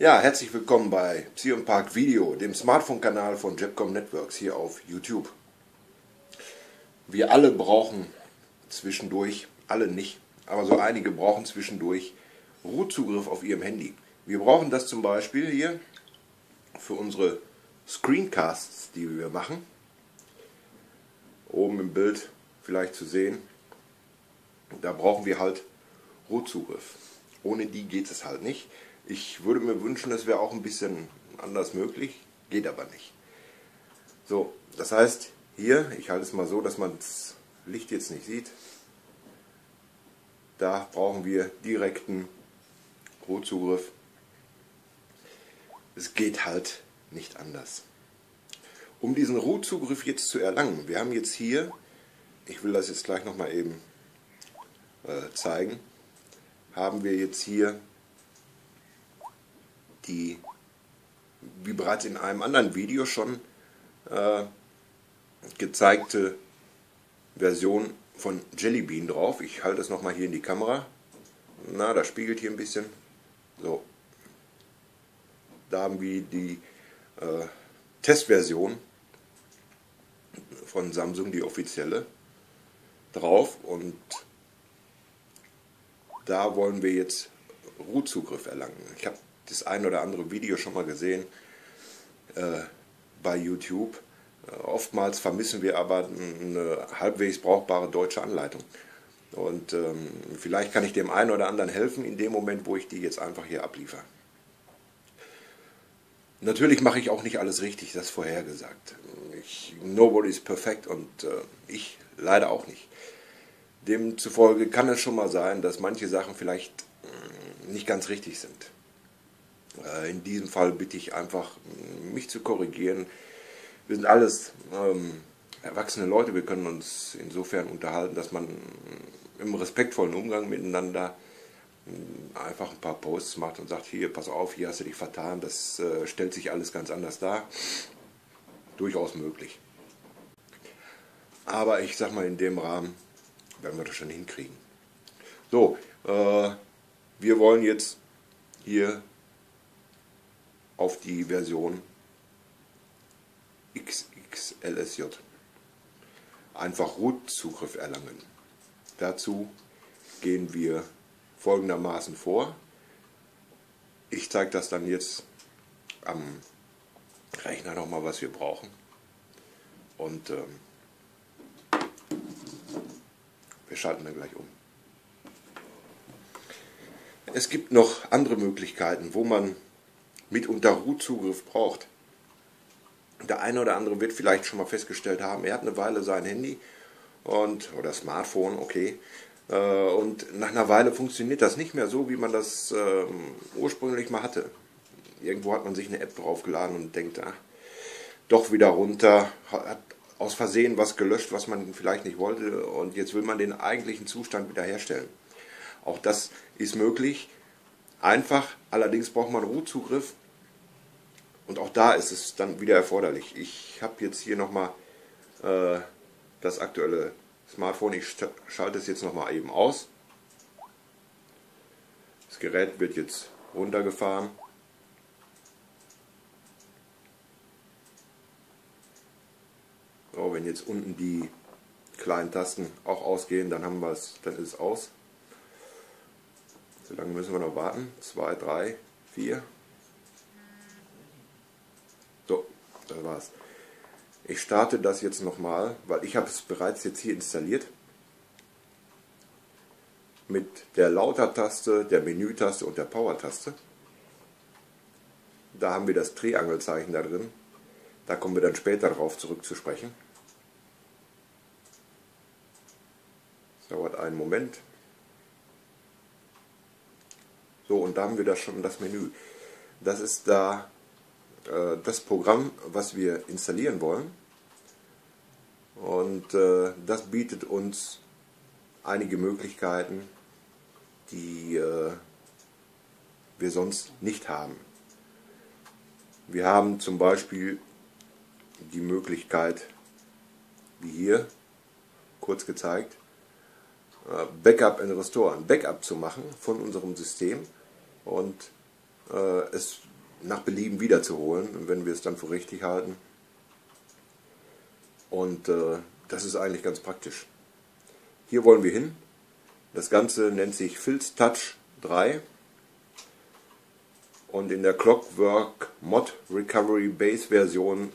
Ja, herzlich willkommen bei Psion Park Video, dem Smartphone-Kanal von Jebcom Networks hier auf YouTube. Wir alle brauchen zwischendurch, alle nicht, aber so einige brauchen zwischendurch Root-Zugriff auf ihrem Handy. Wir brauchen das zum Beispiel hier für unsere Screencasts, die wir machen. Oben im Bild vielleicht zu sehen, da brauchen wir halt Root-Zugriff. Ohne die geht es halt nicht. Ich würde mir wünschen, das wäre auch ein bisschen anders möglich, geht aber nicht. So, das heißt, hier, ich halte es mal so, dass man das Licht jetzt nicht sieht, da brauchen wir direkten Root-Zugriff. Es geht halt nicht anders. Um diesen Root-Zugriff jetzt zu erlangen, wir haben jetzt hier, ich will das jetzt gleich nochmal eben zeigen, haben wir jetzt hier die, wie bereits in einem anderen Video schon gezeigte Version von Jelly Bean drauf. Ich halte es nochmal hier in die Kamera. Na, das spiegelt hier ein bisschen. So. Da haben wir die Testversion von Samsung, die offizielle, drauf. Und da wollen wir jetzt Root-Zugriff erlangen. Ich habe das ein oder andere Video schon mal gesehen bei YouTube. Oftmals vermissen wir aber eine halbwegs brauchbare deutsche Anleitung. Und vielleicht kann ich dem einen oder anderen helfen in dem Moment, wo ich die jetzt einfach hier abliefere. Natürlich mache ich auch nicht alles richtig, das vorhergesagt. Nobody is perfect und ich leider auch nicht. Demzufolge kann es schon mal sein, dass manche Sachen vielleicht nicht ganz richtig sind. In diesem Fall bitte ich einfach, mich zu korrigieren. Wir sind alles erwachsene Leute, wir können uns insofern unterhalten, dass man im respektvollen Umgang miteinander einfach ein paar Posts macht und sagt, hier, pass auf, hier hast du dich vertan, das stellt sich alles ganz anders dar. Durchaus möglich. Aber ich sag mal, in dem Rahmen werden wir das schon hinkriegen. So, wir wollen jetzt hier auf die Version XXLSJ einfach Root-Zugriff erlangen. Dazu gehen wir folgendermaßen vor. Ich zeige das dann jetzt am Rechner nochmal, was wir brauchen. Und wir schalten dann gleich um. Es gibt noch andere Möglichkeiten, wo man mitunter Root-Zugriff braucht. Der eine oder andere wird vielleicht schon mal festgestellt haben, er hat eine Weile sein Handy oder Smartphone, okay, und nach einer Weile funktioniert das nicht mehr so, wie man das ursprünglich mal hatte. Irgendwo hat man sich eine App draufgeladen und denkt, doch wieder runter, hat aus Versehen was gelöscht, was man vielleicht nicht wollte, und jetzt will man den eigentlichen Zustand wiederherstellen. Auch das ist möglich, einfach, allerdings braucht man Root-Zugriff. Und auch da ist es dann wieder erforderlich. Ich habe jetzt hier nochmal das aktuelle Smartphone. Ich schalte es jetzt nochmal eben aus. Das Gerät wird jetzt runtergefahren. So, wenn jetzt unten die kleinen Tasten auch ausgehen, dann haben wir es, dann ist es aus. So lange müssen wir noch warten. 2, 3, 4. So, das war's. Ich starte das jetzt nochmal, weil ich habe es bereits jetzt hier installiert. Mit der Lauter-Taste, der Menü-Taste und der Power-Taste. Da haben wir das Triangelzeichen da drin. Da kommen wir dann später darauf zurück zu sprechen. Das dauert einen Moment. So, und da haben wir das schon, das Menü. Das ist da das Programm, was wir installieren wollen, und das bietet uns einige Möglichkeiten, die wir sonst nicht haben. Wir haben zum Beispiel die Möglichkeit, wie hier kurz gezeigt, Backup and Restore, ein Backup zu machen von unserem System, und es nach Belieben wiederzuholen, wenn wir es dann für richtig halten. Und das ist eigentlich ganz praktisch. Hier wollen wir hin. Das Ganze nennt sich Filz Touch 3 und in der Clockwork Mod Recovery Base Version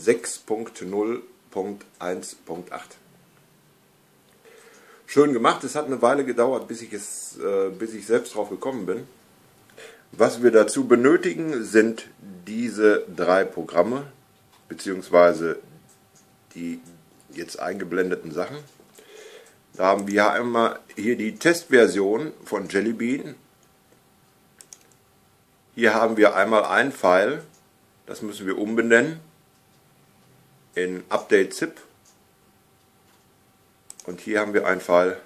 6.0.1.8. Schön gemacht, es hat eine Weile gedauert, bis ich selbst drauf gekommen bin. Was wir dazu benötigen, sind diese 3 Programme, beziehungsweise die jetzt eingeblendeten Sachen. Da haben wir einmal hier die Testversion von Jelly Bean. Hier haben wir einmal ein File, das müssen wir umbenennen in Update Zip. Und hier haben wir ein File,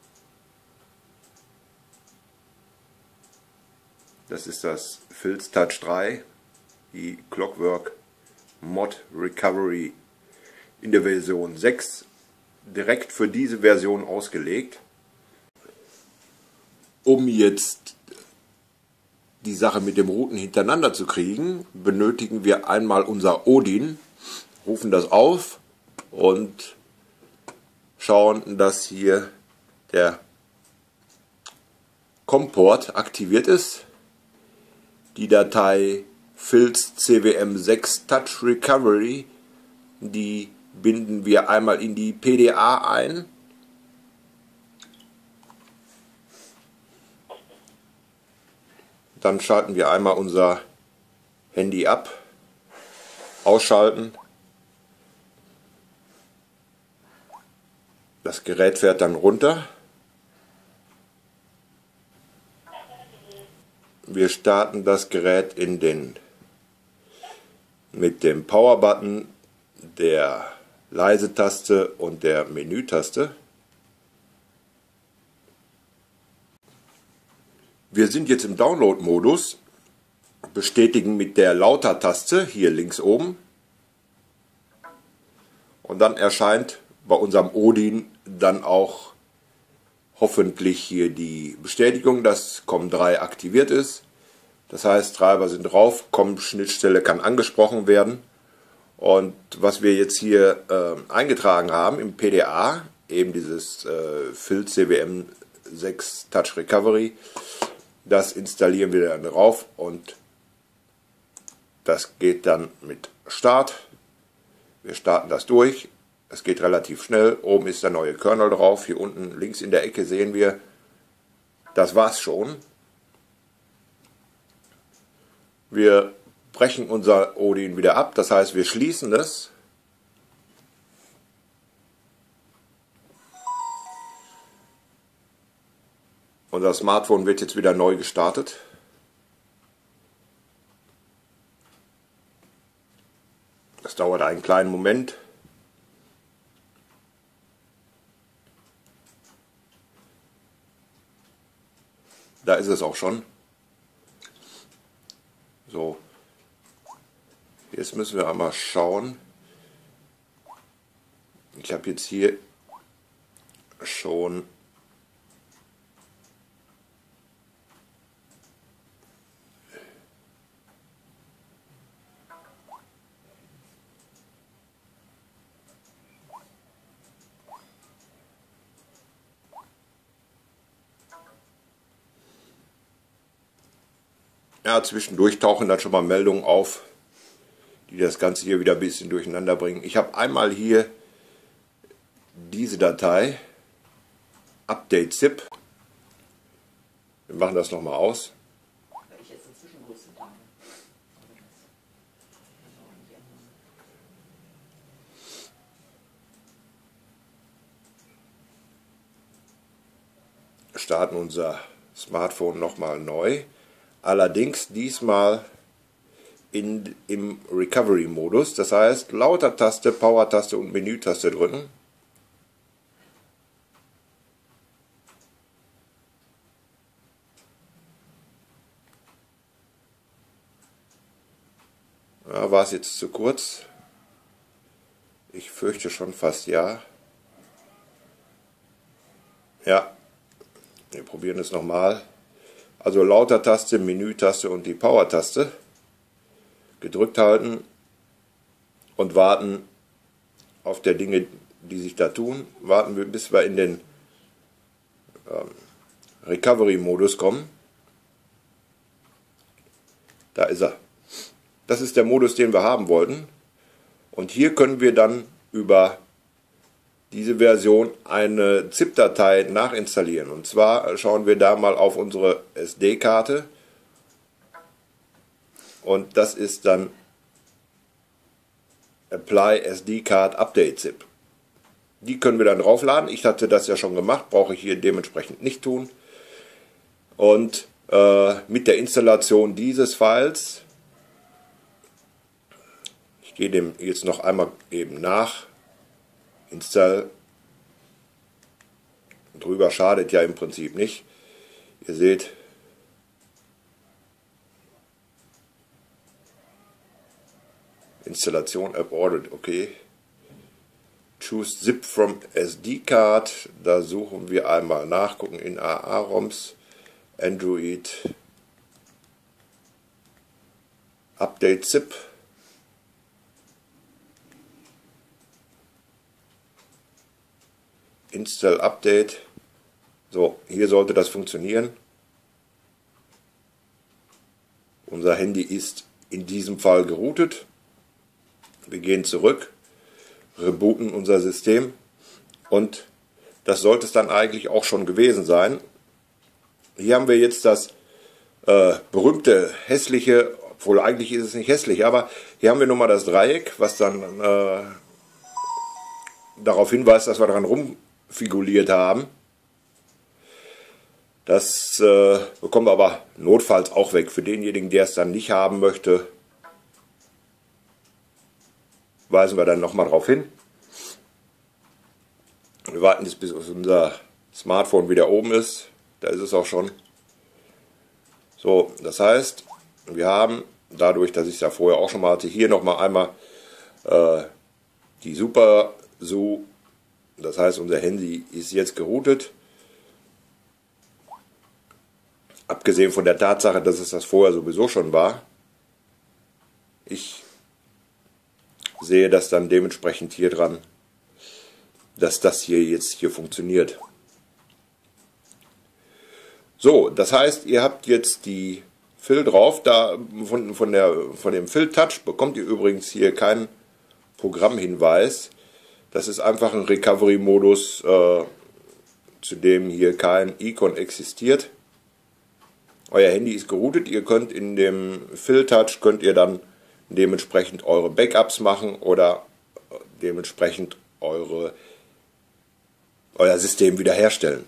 das ist das Filz Touch 3, die Clockwork Mod Recovery in der Version 6, direkt für diese Version ausgelegt. Um jetzt die Sache mit dem Routen hintereinander zu kriegen, benötigen wir einmal unser Odin, rufen das auf und schauen, dass hier der COM-Port aktiviert ist. Die Datei Filz CWM6 Touch Recovery, die binden wir einmal in die PDA ein. Dann schalten wir einmal unser Handy ab, ausschalten. Das Gerät fährt dann runter. Wir starten das Gerät mit dem Power-Button, der Leise-Taste und der Menü-Taste. Wir sind jetzt im Download-Modus, bestätigen mit der Lauter-Taste hier links oben und dann erscheint bei unserem Odin dann auch hoffentlich hier die Bestätigung, dass COM3 aktiviert ist. Das heißt, Treiber sind drauf, COM-Schnittstelle kann angesprochen werden. Und was wir jetzt hier eingetragen haben im PDA, eben dieses Filz CWM 6 Touch Recovery, das installieren wir dann drauf und das geht dann mit Start. Wir starten das durch. Es geht relativ schnell. Oben ist der neue Kernel drauf. Hier unten links in der Ecke sehen wir, das war's schon. Wir brechen unser Odin wieder ab, das heißt, wir schließen es. Unser Smartphone wird jetzt wieder neu gestartet. Das dauert einen kleinen Moment. Da ist es auch schon. So, jetzt müssen wir einmal schauen. Ich habe jetzt hier schon ja, zwischendurch tauchen dann schon mal Meldungen auf, die das Ganze hier wieder ein bisschen durcheinander bringen. Ich habe einmal hier diese Datei, Update Zip. Wir machen das nochmal aus. Starten unser Smartphone nochmal neu. Allerdings diesmal im Recovery-Modus, das heißt Lauter-Taste, Power-Taste und Menü-Taste drücken. Ja, war es jetzt zu kurz? Ich fürchte schon fast ja. Ja, wir probieren es nochmal. Also Lauter-Taste, Menü-Taste und die Power-Taste. gedrückt halten und warten auf der Dinge, die sich da tun. Warten wir, bis wir in den Recovery-Modus kommen. Da ist er. Das ist der Modus, den wir haben wollten. Und hier können wir dann über diese Version eine ZIP-Datei nachinstallieren. Und zwar schauen wir da mal auf unsere SD-Karte. Und das ist dann Apply SD Card Update ZIP. Die können wir dann draufladen. Ich hatte das ja schon gemacht, brauche ich hier dementsprechend nicht tun. Und mit der Installation dieses Files, ich gehe dem jetzt noch einmal eben nach, Install, drüber schadet ja im Prinzip nicht. Ihr seht, Installation aborted, okay. Choose Zip from SD Card, da suchen wir einmal nach, gucken in AA-ROMs, Android, Update ZIP. Install Update. So, hier sollte das funktionieren. Unser Handy ist in diesem Fall geroutet. Wir gehen zurück, rebooten unser System und das sollte es dann eigentlich auch schon gewesen sein. Hier haben wir jetzt das berühmte hässliche, obwohl eigentlich ist es nicht hässlich, aber hier haben wir nochmal das Dreieck, was dann darauf hinweist, dass wir daran rumfiguliert haben. Das bekommen wir aber notfalls auch weg. Für denjenigen, der es dann nicht haben möchte, weisen wir dann nochmal darauf hin. Wir warten jetzt, bis unser Smartphone wieder oben ist. Da ist es auch schon. So, das heißt, wir haben, dadurch, dass ich es ja vorher auch schon mal hatte, hier nochmal einmal die Super SU. Das heißt, unser Handy ist jetzt geroutet. Abgesehen von der Tatsache, dass es das vorher sowieso schon war. Ich sehe das dann dementsprechend hier dran, dass das hier jetzt hier funktioniert. So, das heißt, ihr habt jetzt die Fill drauf. Da von dem Fill Touch bekommt ihr übrigens hier keinen Programmhinweis. Das ist einfach ein Recovery-Modus, zu dem hier kein Icon existiert. Euer Handy ist geroutet. Ihr könnt in dem Fill Touch könnt ihr dann dementsprechend eure Backups machen oder dementsprechend euer System wiederherstellen.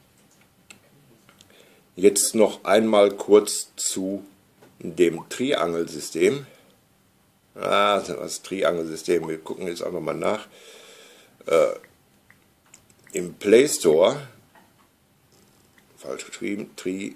Jetzt noch einmal kurz zu dem Triangle-System. Das Triangle-System, wir gucken jetzt einfach mal nach. Im Play Store, falsch geschrieben,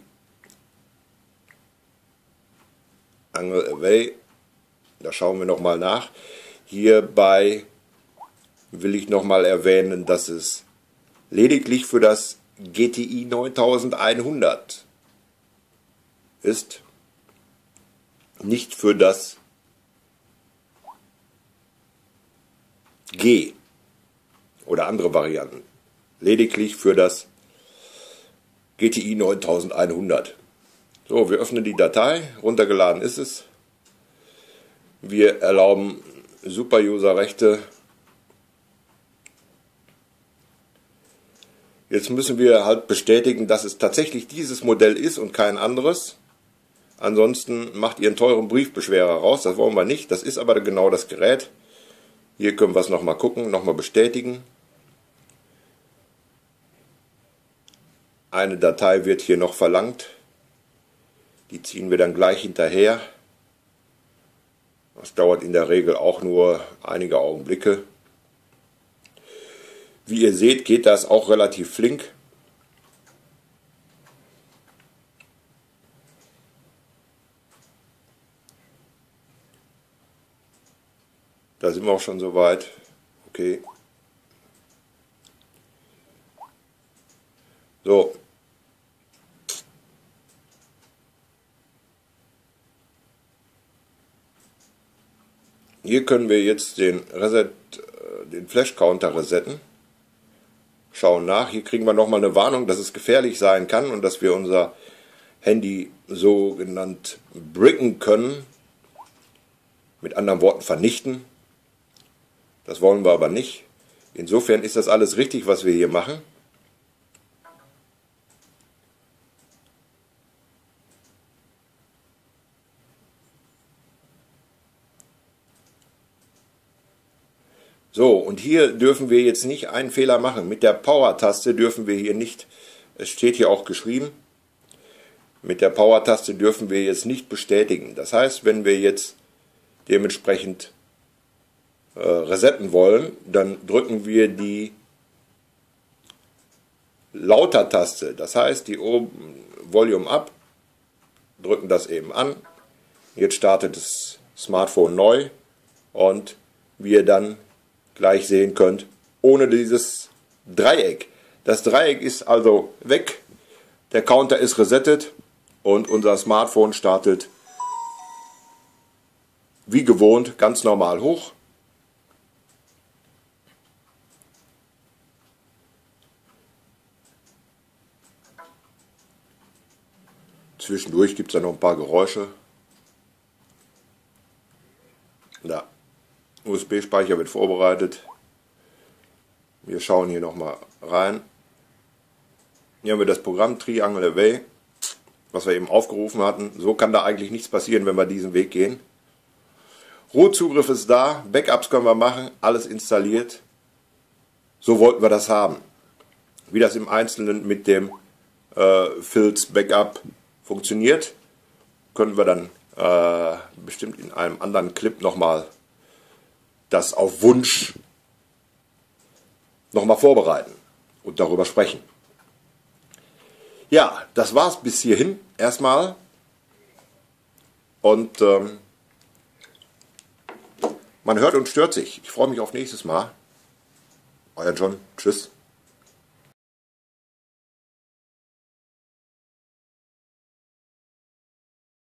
Triangle Away, da schauen wir nochmal nach. Hierbei will ich nochmal erwähnen, dass es lediglich für das GTI 9100 ist, nicht für das G oder andere Varianten. Lediglich für das GTI 9100. So, wir öffnen die Datei, runtergeladen ist es. Wir erlauben Super-User-Rechte. Jetzt müssen wir halt bestätigen, dass es tatsächlich dieses Modell ist und kein anderes. Ansonsten macht ihr einen teuren Briefbeschwerer raus, das wollen wir nicht. Das ist aber genau das Gerät. Hier können wir es nochmal gucken, nochmal bestätigen. Eine Datei wird hier noch verlangt. Die ziehen wir dann gleich hinterher. Das dauert in der Regel auch nur einige Augenblicke. Wie ihr seht, geht das auch relativ flink. Da sind wir auch schon soweit. Okay. So. Hier können wir jetzt den Flash Counter resetten. Schauen nach. Hier kriegen wir nochmal eine Warnung, dass es gefährlich sein kann und dass wir unser Handy sogenannt bricken können. Mit anderen Worten vernichten. Das wollen wir aber nicht. Insofern ist das alles richtig, was wir hier machen. So, und hier dürfen wir jetzt nicht einen Fehler machen. Mit der Power-Taste dürfen wir hier nicht, es steht hier auch geschrieben, mit der Power-Taste dürfen wir jetzt nicht bestätigen. Das heißt, wenn wir jetzt dementsprechend resetten wollen, dann drücken wir die Lauter-Taste. Das heißt, die Volume Up, drücken das eben an. Jetzt startet das Smartphone neu und wie ihr dann gleich sehen könnt, ohne dieses Dreieck. Das Dreieck ist also weg, der Counter ist resettet und unser Smartphone startet wie gewohnt ganz normal hoch. Zwischendurch gibt es da noch ein paar Geräusche. Da. USB-Speicher wird vorbereitet. Wir schauen hier nochmal rein. Hier haben wir das Programm Triangle Away, was wir eben aufgerufen hatten. So kann da eigentlich nichts passieren, wenn wir diesen Weg gehen. Root-Zugriff ist da, Backups können wir machen, alles installiert. So wollten wir das haben. Wie das im Einzelnen mit dem Filz Backup funktioniert, können wir dann bestimmt in einem anderen Clip nochmal das auf Wunsch nochmal vorbereiten und darüber sprechen. Ja, das war's bis hierhin erstmal. Und man hört und stört sich. Ich freue mich auf nächstes Mal. Euer John. Tschüss.